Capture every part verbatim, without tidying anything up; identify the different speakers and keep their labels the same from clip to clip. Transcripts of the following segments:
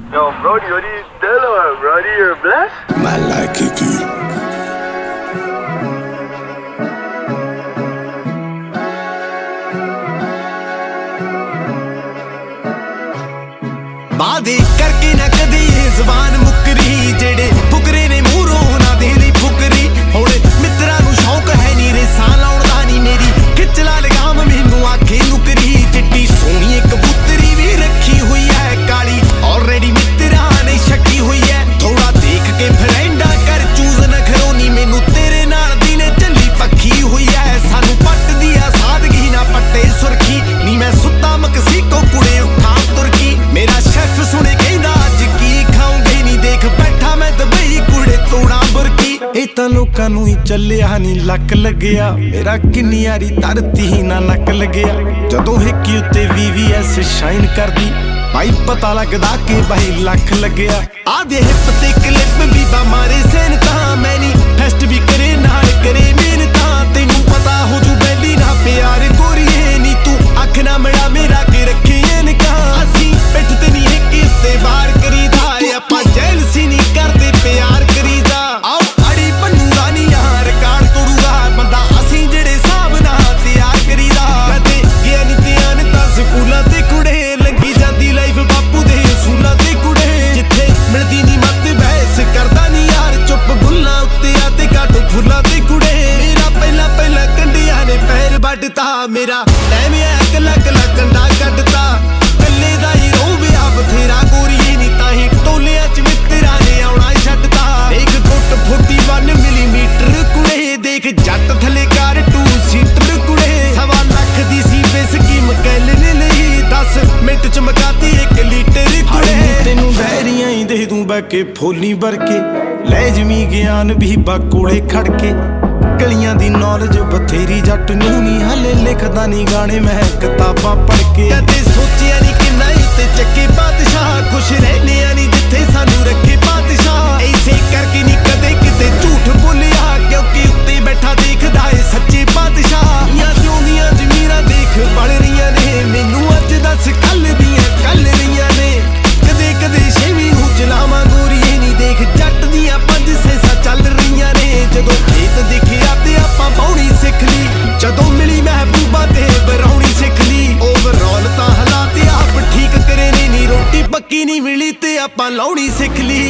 Speaker 1: Yo, Brody, what are you doing, Brody? You're blessed?
Speaker 2: My like Kiki.
Speaker 3: वादे करके ना कदे ज़बान मुकरी जेड़े फुकरे ने मूरों ना दे दी फुकरी होड़े मित्रा नू शौक है नी रे सां लाउण दा नी मेरी खिचला लगाम मैनू आखे नुकरी चिट्टी सोहणी कबूतरी भी रखी हुई है काली ऑलरेडी मित्रा ने छकी हुई है थोड़ा देख के फ्रेंडा कर चूज न खरोनी मैनू तेरे नाल दी ने चली पक्की हुई है सानू पट दिया सादगी ना पट्टे सुरखी नी मैं सुत्ता मकसीको कुड़े उठा तुरकी मेरा शेफ सुने कहंदा अज की खाऊंगे नी देख बैठा मैं दुबई कुड़े तोड़ा बुरकी ए तां लोकां नूं ही चलिया नी लक लगया मेरा किन्नी यारी धरती ही ना नक लगया जदों हिक्की उत्ते वी वी एस शाइन करदी भाई पता लगदा कि भाई लख लगया आधे हिप ते क्लिप भी बा मारे सेन तां मैं नी फेस्ट भी करे नाल करे मेन तां तैनू पता हो जू बैली ना प्यार गोरीए नी तू अख ना मिला मेरा के रखे इनका असी पिठ ते नी हिक्की उत्ते बार करीदा आपां जेलसी नी करदे प्यार करीदा आओ अड़ी पन्नूदा नी यार रिकार्ड तोड़ूगा बंदा असी जेड़े हिसाब नाल तैयार करीदा कदे गया नी ध्यान तां स्कूलां ते कुड़े लंघी जांदी लाइफ बापू दे सूलां ते कुड़े जिथे मिलदी नी मत बहस करदा नी यार चुप बुल्लां उत्ते आते काटो फुल्लां ते कुड़े मेरा पहला पहला कंडियां ने पैर वड्डता मेरा ऐवें कला कला कंडा कड्डता कल्ले दा ही रोविया बथेरा गोरीए नी ताही टोलियां च मित्तरां ने आउणा छड्डता एक गुੱਟ इकताली मिलीमीटर कुड़े देख जट थले कार टू सीटर कुड़े सवा लख दी सी बे स्कीम कैलने लई दस मिंट च मकाती एक लीटर कुड़े तेनू बहरियां ही दे दूं बैके फोली भरके ले जमी ज्ञान भी बा कोले खड़के गलियां दी नॉलेज बथेरी जट नूं नी हले लिखदा नी गाने मैं किताबां पढ़ के कदे सोचिया नी कि नहीं ते चक्के बादशाह खुश रहने नी जिथे सानू रखे बादशाह ऐसे करके नी कदे किते झूठ बोलिया क्योंकि उत्ते बैठा देखदा है सच्चे बादशाह या जोंदियां जमीरां देख बल रहीआं ने मैनू अज दस कल दियां कल रहीआं ने कदे कदे छेवीं नूं चलावां गोरीए नी देख जट दियां पंज सेसा चल रहीआं ने जदों खेत दिखिया ते आपां बाउणी सिख ली जदों मिली महबूबा ते बरौणी सिख ली ओवरऑल तां हालात आप ठीक करे ने नी रोटी पक्की नी मिली ते आपां लाउणी सिख ली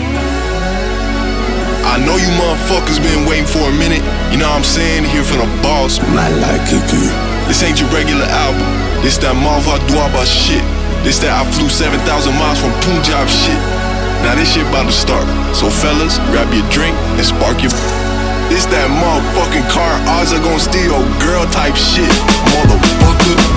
Speaker 2: I know you motherfuckers been waiting for a minute. You know what I'm saying? Here for the boss.
Speaker 4: My like Kiki.
Speaker 2: This ain't your regular album. This that Malva Dwaba shit. This that I flew seven thousand miles from Punjab shit. Now this shit about to start. So fellas, grab your drink and spark your. This that motherfucking car odds are gonna steal girl type shit. Motherfucker.